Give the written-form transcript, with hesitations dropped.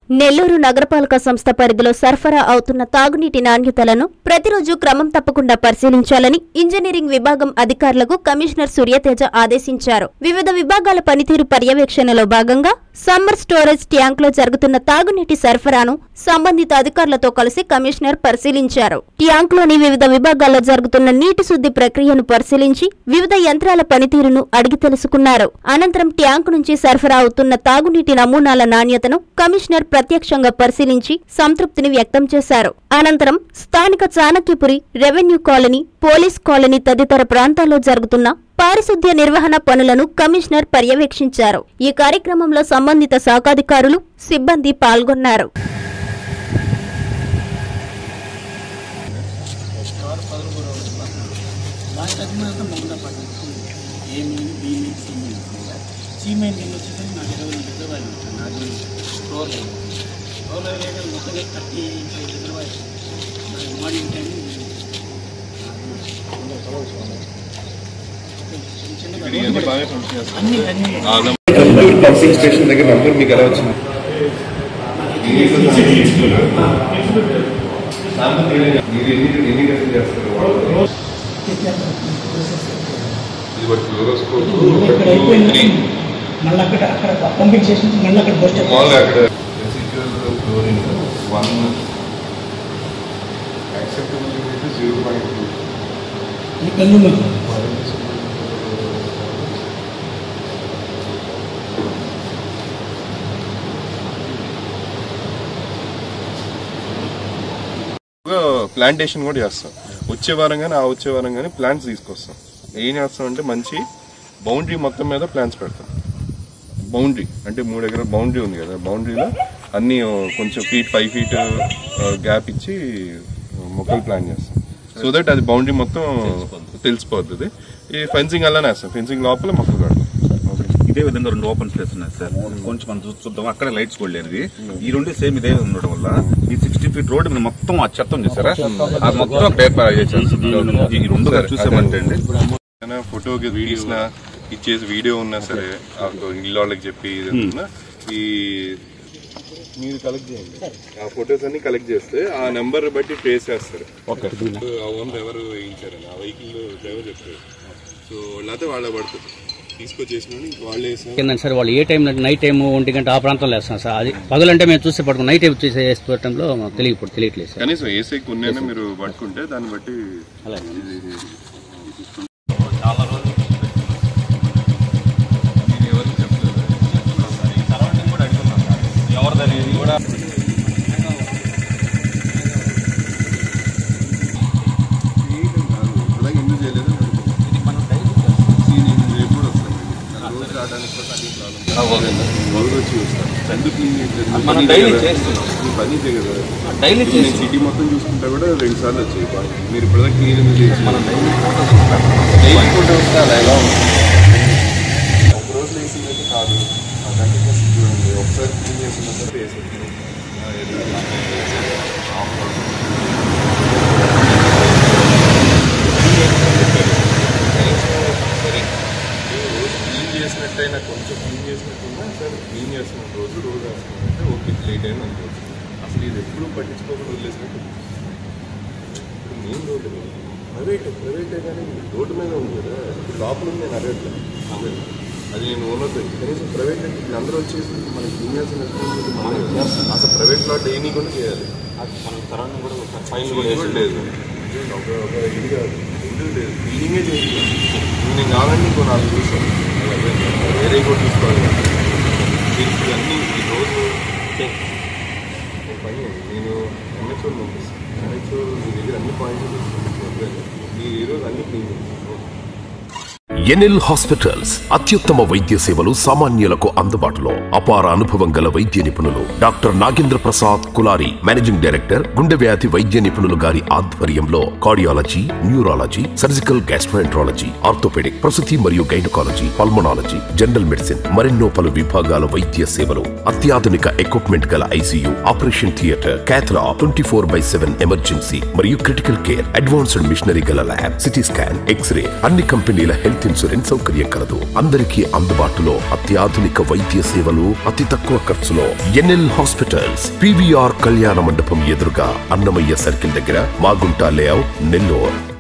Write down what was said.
నెల్లూరు నగరపాలక సంస్థ పరిధిలో సరఫరా అవుతున్న తాగునీటి నాణ్యతలను ప్రతిరోజు క్రమం తప్పకుండా పరిశీలించాలని ఇంజనీరింగ్ విభాగం అధికారులకు కమిషనర్ సూర్యతేజ ఆదేశించారు. వివిధ విభాగాల పనితీరు పర్యవేక్షణలో భాగంగా సమ్మర్ స్టోరేజ్ ట్యాంక్లో జరుగుతున్న తాగునీటి సరఫరాను సంబంధిత అధికారులతో కలిసి కమిషనర్ పరిశీలించారు. ట్యాంక్లోని వివిధ విభాగాల్లో జరుగుతున్న నీటి శుద్ధి ప్రక్రియను పరిశీలించి వివిధ యంత్రాల పనితీరును అడిగి తెలుసుకున్నారు. అనంతరం ట్యాంకు నుంచి సరఫరా అవుతున్న తాగునీటి నమూనాల నాణ్యతను కమిషనర్ ప్రత్యక్షంగా పరిశీలించి సంతృప్తిని వ్యక్తం చేశారు. అనంతరం స్థానిక Chanakyapuri, revenue colony, police colony తదితర ప్రాంతాల్లో జరుగుతున్న పారిశుద్ధ్య నిర్వహణ పనులను కమిషనర్ పర్యవేక్షించారు. ఈ కార్యక్రమంలో సంబంధిత శాఖాధికారులు, సిబ్బంది పాల్గొన్నారు. పంపింగ్ స్టేషన్ దగ్గర నంబర్ మీకు ఎలా వచ్చింది? ప్లాంటేషన్ కూడా చేస్తాం. వచ్చే వారం కానీ వచ్చే వారం కానీ ప్లాంట్స్ తీసుకొస్తాం. ఏం చేస్తాం అంటే మంచి బౌండరీ మొత్తం మీద ప్లాంట్స్ పెడతాం. బౌండరీ అంటే 3 ఎకరాల బౌండరీ ఉంది కదా, బౌండరీలో అన్ని కొంచెం 5 ఫీట్ గ్యాప్ ఇచ్చి మొక్కలు ప్లాంట్ చేస్తాం. సో దట్ అది బౌండరీ మొత్తం తెలిసిపోతుంది. ఈ ఫెన్సింగ్ అలానే వేస్తాం. ఫెన్సింగ్ లోపల మొక్కలు పెడతాం. ఇదే విధంగా 2 ఓపెన్ స్పేస్ ఉన్నాయి సార్. కొంచెం మనం చూద్దాం. అక్కడ లైట్స్ కూడా లేనివి. ఈ 2 సేమ్ ఇదే ఉండడం వల్ల ఈ 60 ఫీట్ రోడ్ మీద మొత్తం ఆ చెత్తం చేశారా, అది మొత్తం అక్కడ ఏర్పాటు చేశారు. ఈ 2 చూసామంటే అండి ఫోటోకి తీసిన ఇచ్చేసి వీడియో ఉన్నా సరే ఇల్లు వాళ్ళకి చెప్పి ఈ మీరు కలెక్ట్ చేయండి. ఆ ఫొటోస్ అన్ని కలెక్ట్ చేస్తే ఆ నెంబర్ బట్టి ట్రేస్ చేస్తారు. ఆ ఓనర్ ఎవరు వేయించారని ఆ వెహికల్ డ్రైవర్ చెప్తారు. సో వాళ్ళైతే వాళ్ళ పడుతుంది తీసుకొచ్చేసిన వాళ్ళే సార్. వాళ్ళు ఏ టైం నైట్ టైం 1 గంట ఆ ప్రాంతంలో వేస్తాం సార్. అది పగలంటే మేము చూసి పట్టుకుని నైట్ టైం చూసి వేసుకోవటంలో తెలియట్లేదు సార్. కనీసం ఏసీ కొన్నే మీరు పట్టుకుంటే దాన్ని బట్టి చాలా రోజులు ఎవరికి చెప్తారు. సరౌండింగ్ కూడా అడుగుతున్నాం సార్. ఎవరిదనేది కూడా ఎందుకు చేయలేదు. సిటీ మొత్తం చూసుకుంటా కూడా 2 సార్లు వచ్చాయి. మీరు ఇప్పుడు క్లీన్ ఒక రోజు వేసిందంటే కాదు, చూడండి ఒకసారి క్లీన్ చేసినప్పుడు వేసేది. చేసినట్టయినా కొంచెం క్లీన్ చేసినట్టున్నా సరే, క్లీన్ చేస్తున్న రోజు వేస్తున్నారంటే ఓకే, లేట్ అయినా అనుకోవచ్చు. అసలు ఇది ఎప్పుడు పట్టించుకోకుండా వదిలేసినట్టు. ఇప్పుడు మెయిన్ రోడ్డు ప్రైవేటే కానీ రోడ్డు మీద ఉంది కదా, లోపల ఉంది నేను అడగట్లేదు. అది నేను ఓనర్ కనీసం ప్రైవేట్ అంటే ఇప్పుడు అందరూ వచ్చేసి మనం క్లీన్ చేసిన అసలు ప్రైవేట్ లాట్ ఏమీ కూడా చేయాలి. మన తరాన్ని కూడా ఫైన్ కూడా లేదు. ఒక ఇది కాదు, ఇది లేదు, క్లీనింగే చేయాలి. నేను కావాలంటే ఇంకో 4 చూసాను, వేరే కూడా చూసుకోవాలి. దీనికి అన్నీ ఈ రోజు పని నేను ఎంహెచ్ఓని పంపిస్తాను. ఎంహెచ్ఓ మీ దగ్గర అన్ని పాయింట్లు చూసుకుంటాను. మీరు ఈరోజు అన్ని క్లీన్ చేస్తాను. ఎన్ఎల్ హాస్పిటల్స్ అత్యుత్తమ వైద్య సేవలు సామాన్యులకు అందుబాటులో. అపార అనుభవం గల వైద్య నిపుణులు doctor Nagendra Prasad Kulari, managing director, గుండె వ్యాధి వైద్య నిపుణులు గారి ఆధ్వర్యంలో cardiology, neurology, surgical gastroenterology, orthopaedic, ప్రసూతి మరియు గైనకాలజీ, పల్మనాలజీ, జనరల్ మెడిసిన్ మరెన్నో పలు విభాగాల వైద్య సేవలు. అత్యాధునిక ఎక్విప్మెంట్ గల ICU, operation theatre, cath lab, 24/7 emergency మరియు క్రిటికల్ కేర్, అడ్వాన్స్డ్ మిషనరీ గల ల్యాబ్, సిటీ స్కాన్, ఎక్స్రే, అన్ని కంపెనీల హెల్త్ ఇన్సూరెన్స్ సౌకర్యం కలదు. అందరికీ అందుబాటులో అత్యాధునిక వైద్య సేవలు అతి తక్కువ ఖర్చులో. ఎన్ఎల్ హాస్పిటల్స్, PVR కళ్యాణ మండపం ఎదురుగా, అన్నమయ్య సర్కిల్ దగ్గర, మాగుంట లేఅవుట్, నెల్లూరు.